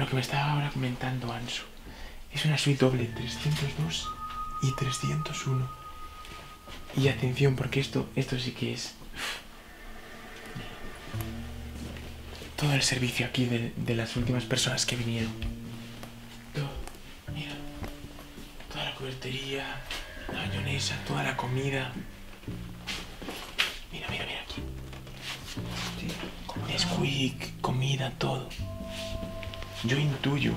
lo que me estaba ahora comentando Ansu. Es una suite doble, 302 y 301. Y atención, porque esto sí que es... Todo el servicio aquí de las últimas personas que vinieron. Todo, mira. Toda la cubertería, la mayonesa, toda la comida. Mira, mira, mira aquí. Nesquik, comida, todo. Yo intuyo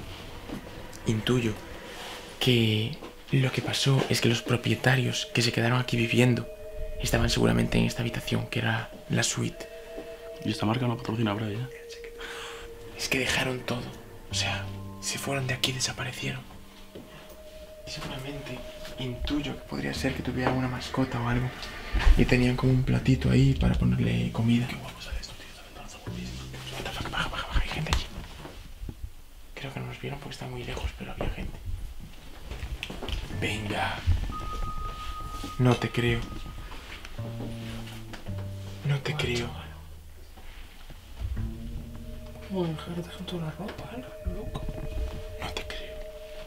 que lo que pasó es que los propietarios que se quedaron aquí viviendo estaban seguramente en esta habitación, que era la suite. ¿Y esta marca no patrocina a Braille? Es que dejaron todo. O sea, se fueron de aquí, desaparecieron. Y seguramente intuyo que podría ser que tuvieran una mascota o algo. Y tenían como un platito ahí para ponerle comida. Qué guapo sale esto, tío. Baja, baja, baja. Hay gente allí. Creo que no nos vieron porque está muy lejos, pero había gente. Venga. No te creo. No te creo. ¿Cómo dejar toda la ropa, loco? No te creo.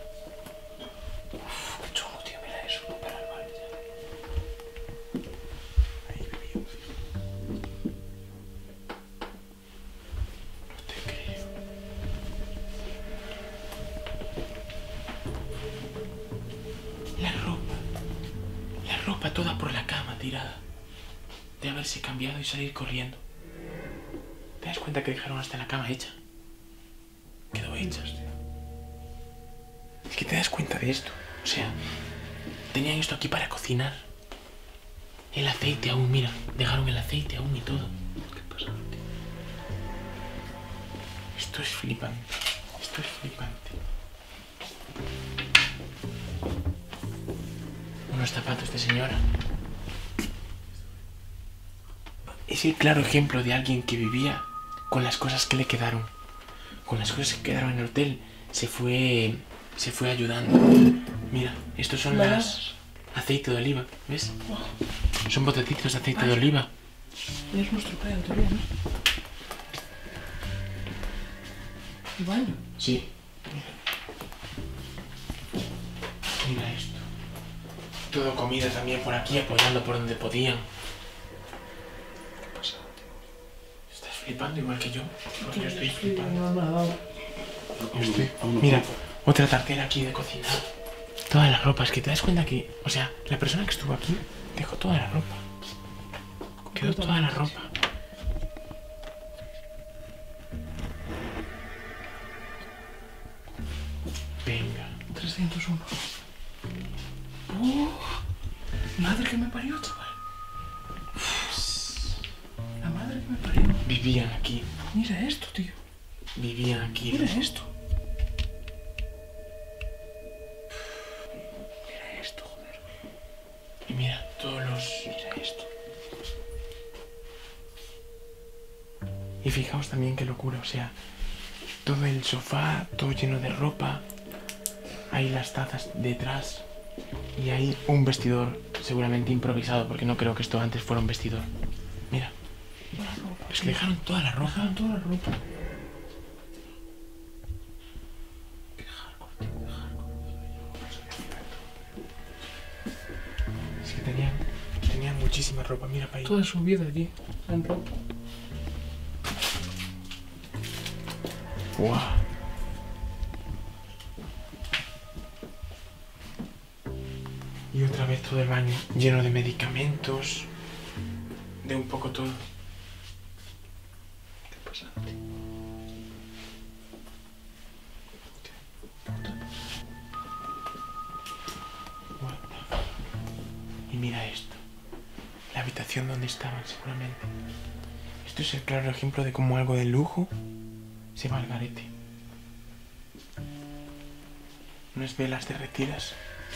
Uf, qué chulo, tío, mira eso, no para el baile ya. Ahí vivíamos. No te creo. La ropa toda por la cama tirada. De haberse cambiado y salir corriendo. ¿Te das cuenta que dejaron hasta la cama hecha? Quedó hecha, tío. Es que te das cuenta de esto. O sea, tenían esto aquí para cocinar. El aceite aún, mira. Dejaron el aceite aún y todo. ¿Qué pasa, tío? Esto es flipante. Esto es flipante. Unos zapatos de señora. Es el claro ejemplo de alguien que vivía con las cosas que le quedaron. Con las cosas que quedaron en el hotel. Se fue ayudando. Mira, estos son las aceite de oliva, ¿ves? Son botecitos de aceite de oliva. Es nuestro plan, en teoría, ¿no? ¿El baño? Sí. Mira esto. Todo comida también por aquí, apoyando por donde podían. ¿Qué pasa, tío? ¿Estás flipando igual que yo? Porque yo estoy flipando. No me ha dado. Mira, otra tartera aquí de cocinar. Todas las ropas, que te das cuenta que... O sea, la persona que estuvo aquí dejó toda la ropa. Quedó toda la ropa. Venga. 301. Madre que me parió, chaval. La madre que me parió. Vivían aquí. Mira esto, tío. Vivían aquí. Mira esto. Mira esto, joder. Y mira, todos los... Mira esto. Y fijaos también qué locura, o sea, todo el sofá, todo lleno de ropa, hay las tazas detrás y hay un vestidor seguramente improvisado, porque no creo que esto antes fuera un vestidor. Mira, La ropa. es que dejaron toda la ropa. Dejaron toda la ropa. Qué hardcore, tío, qué hardcore. Es que tenían muchísima ropa, mira para ahí. Toda su vida allí, en ropa. ¡Guau! Y otra vez todo el baño lleno de medicamentos, de un poco todo. ¿Qué pasa, tío? What the fuck? Y mira esto. La habitación donde estaban seguramente. Esto es el claro ejemplo de cómo algo de lujo se va al garete. Unas velas derretidas.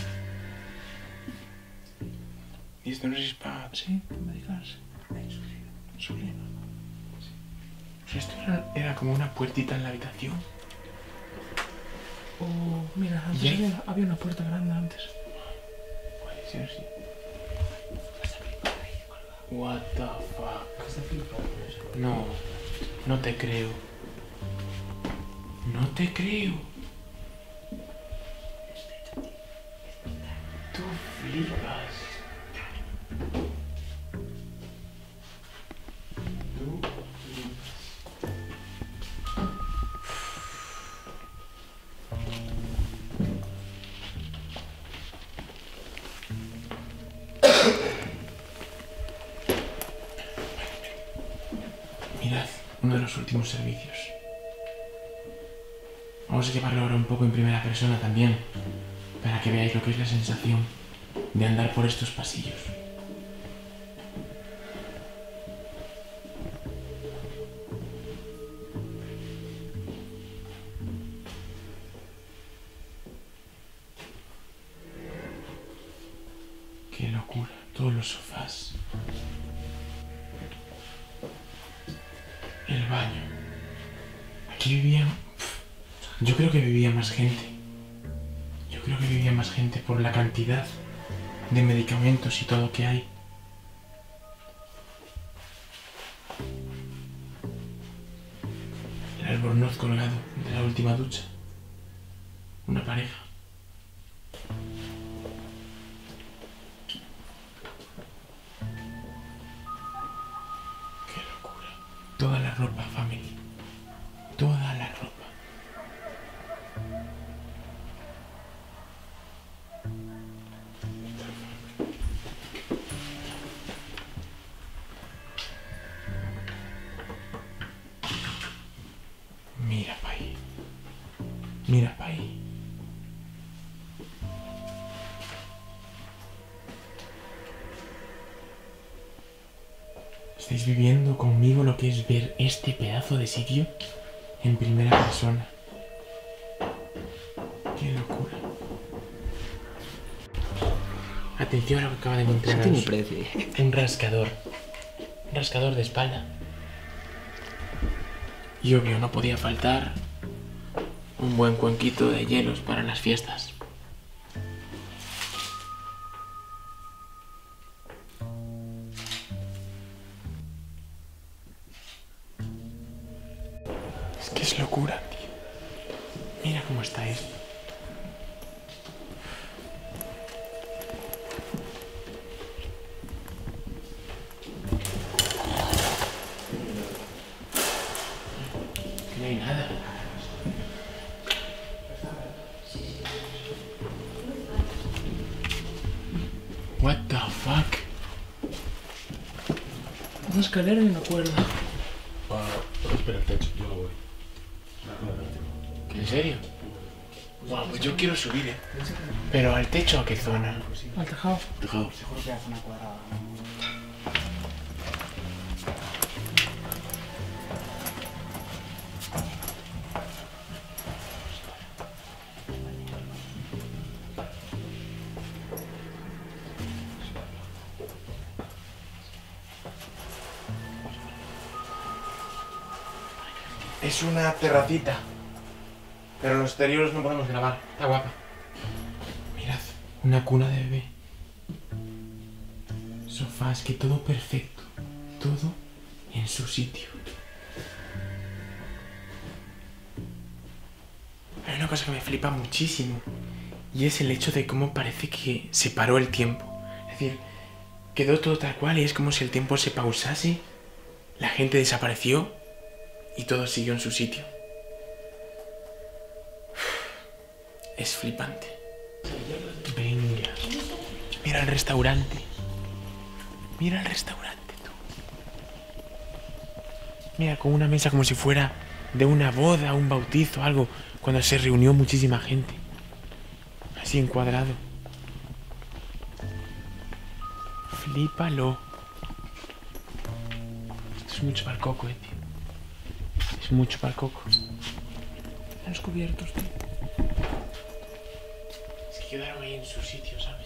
Y esto no sé si es para... Sí, para medicarse. Insulina. O sea, esto era como una puertita en la habitación. Oh, mira, antes ¿Y ahí? había una puerta grande antes. Puede ser, sí. What the fuck. No, no te creo. No te creo. Tú flipas. Tú flipas. Mirad, uno de los últimos servicios. Vamos a llevarlo ahora un poco en primera persona también, para que veáis lo que es la sensación de andar por estos pasillos. Qué locura, todos los sofás. El baño. Aquí vivían... Yo creo que vivía más gente. Yo creo que vivía más gente por la cantidad de medicamentos y todo que hay. El albornoz colgado de la última ducha. Una pareja. Qué locura. Toda la ropa, family. Toda la ropa. Mira pa' ahí. Mira pa' ahí. ¿Estáis viviendo conmigo lo que es ver este pedazo de sitio en primera persona? ¡Qué locura! Atención a lo que acaba de encontrar. Eso tiene precio. Un rascador. Un rascador de espalda. Y obvio, no podía faltar un buen cuenquito de hielos para las fiestas. Es que es locura, tío. Mira cómo está esto. No hay nada. What the fuck? Una escalera y una cuerda. Espera el techo, yo no voy. ¿En serio? Guau, pues yo quiero subir, ¿eh? ¿Pero al techo a qué zona? Al tejado. Dejado. Seguro que hace una cuadrada. Es una terracita. Pero los exteriores no podemos grabar. Está guapa. Mirad, una cuna de bebé. Sofás, que todo perfecto. Todo en su sitio. Hay una cosa que me flipa muchísimo. Y es el hecho de cómo parece que se paró el tiempo. Es decir, quedó todo tal cual y es como si el tiempo se pausase. La gente desapareció. Y todo siguió en su sitio. Es flipante. Venga. Mira el restaurante. Mira el restaurante, tú. Mira, con una mesa como si fuera de una boda, un bautizo, algo. Cuando se reunió muchísima gente. Así encuadrado. Flípalo. Esto es mucho para el coco, tío. Es mucho para el coco. Los cubiertos, tío. Es que quedaron ahí en su sitio, ¿sabes?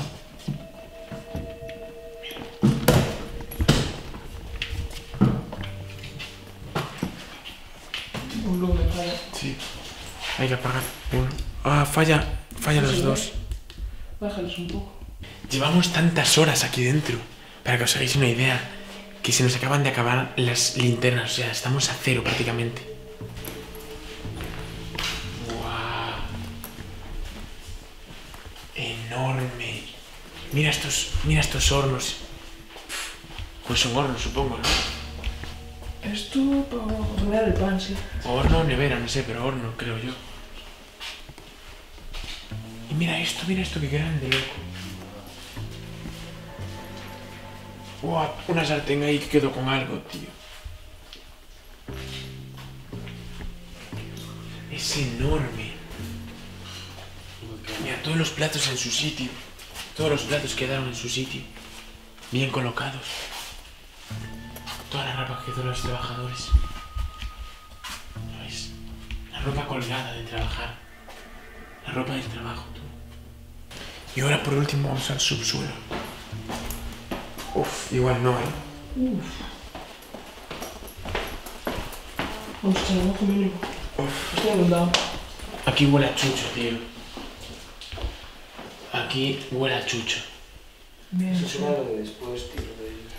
Un lumen, vaya. Sí. Hay que apagar uno. Ah, falla los dos. Bájales un poco. Llevamos tantas horas aquí dentro. Para que os hagáis una idea. Que se nos acaban de acabar las linternas. O sea, estamos a cero prácticamente. enorme. Mira estos hornos. Pues son hornos, supongo, ¿no? Esto para hornear el pan, sí. Horno o nevera, no sé, pero horno, creo yo. Y mira esto, qué grande, loco. Wow, una sartén ahí que quedó con algo, tío. Es enorme. Mira, todos los platos en su sitio. Todos los platos quedaron en su sitio. Bien colocados. Toda la ropa que quedó de los trabajadores. ¿Lo ves? La ropa colgada de trabajar. La ropa del trabajo, tú. Y ahora por último vamos al subsuelo. Uf, igual no, ¿eh? Hostia, no conmigo. Estoy abundado. Aquí huele a chucho, tío. Aquí huele a chucho. Bien, Eso sí. será lo de después, tío,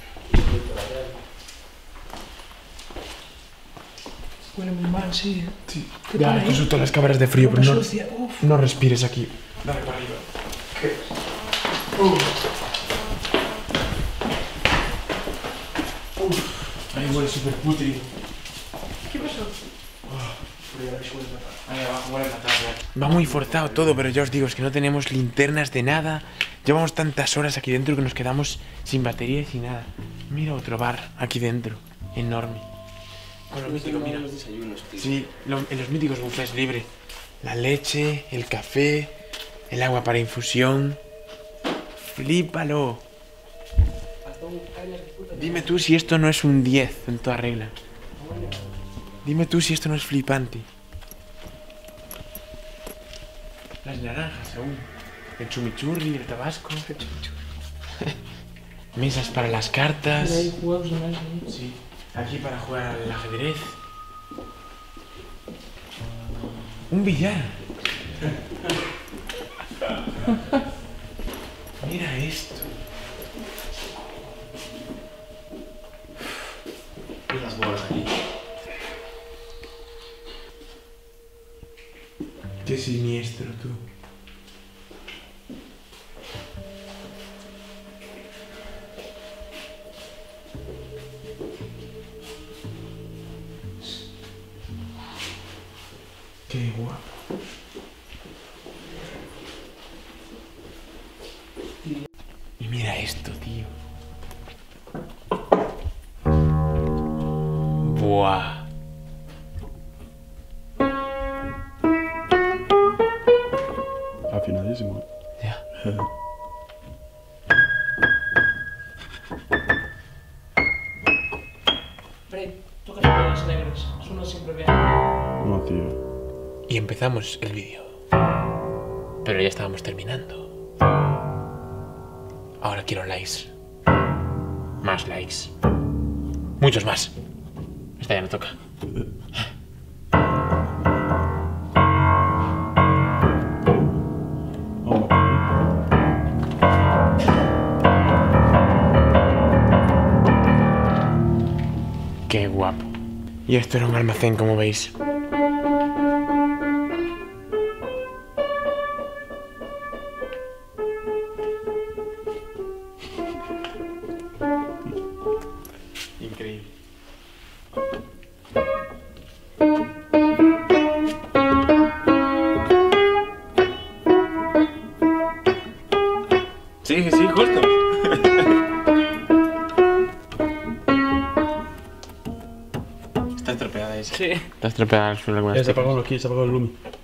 Huele muy mal, sí. Sí. ¿Qué Ya, pone estas ahí? son todas las cámaras de frío, Ropa pero no, sucia. Uf. no respires aquí. Dale para arriba. Ahí huele súper putrido. ¿Qué pasó? Ahí abajo huele fatal, ya. Va muy forzado todo, pero ya os digo, es que no tenemos linternas de nada. Llevamos tantas horas aquí dentro que nos quedamos sin batería y sin nada. Mira otro bar aquí dentro, enorme. Con lo mítico, mira. los desayunos, tío. Sí, en los míticos buffets libre. La leche, el café, el agua para infusión. ¡Flípalo! Dime tú si esto no es un 10 en toda regla. Dime tú si esto no es flipante. Las naranjas aún. El chumichurri, el tabasco. Mesas para las cartas. Mira, hay juegos de mesa. Sí, aquí para jugar al ajedrez. Un billar. Mira esto. Y las bolas aquí. Qué siniestro, tú. Qué guapo. Y mira esto, tío. Buah. Afinadísimo. Ya. Fred, toca las negras. Suena siempre bien. No, tío. Y empezamos el vídeo. Pero ya estábamos terminando. Ahora quiero likes. Más likes. Muchos más. Esta ya no toca. Vamos. Qué guapo. Y esto era un almacén, como veis. Increíble. Sí, sí, justo. Está estropeada esa. Sí. Está estropeada el suelo algunas Se apagó aquí, se apagó el lumi.